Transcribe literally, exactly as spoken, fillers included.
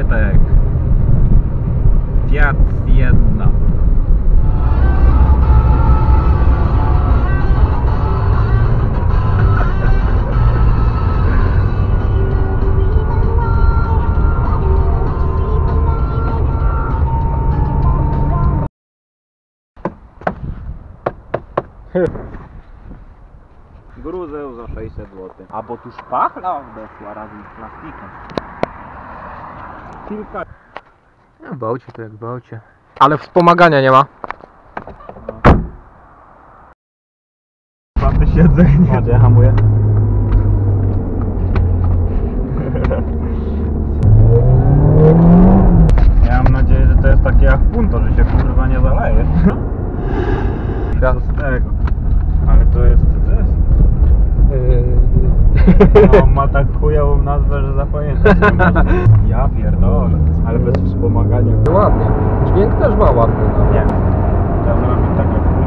Wojtek. Fiat Sienna. Gruzę za sześćset złotych. A bo tu szpachla weszła razem z plastikiem. Kilka... No, w bałcie to jak w bałcie. Ale wspomagania nie ma. Czwarte siedzenie. Patrz, ja hamuję. Ja mam nadzieję, że to jest takie jak punto, że się kurwa nie zaleje. Świat. Z tego. Ale to jest... Co to jest? Yy... No, ma tak chujową nazwę, że zapamiętać nie można. Ja pierdolę, ale bez wspomagania. Ładnie. Dźwięk też ma ładny. No. Nie. Ja zrobię tak jak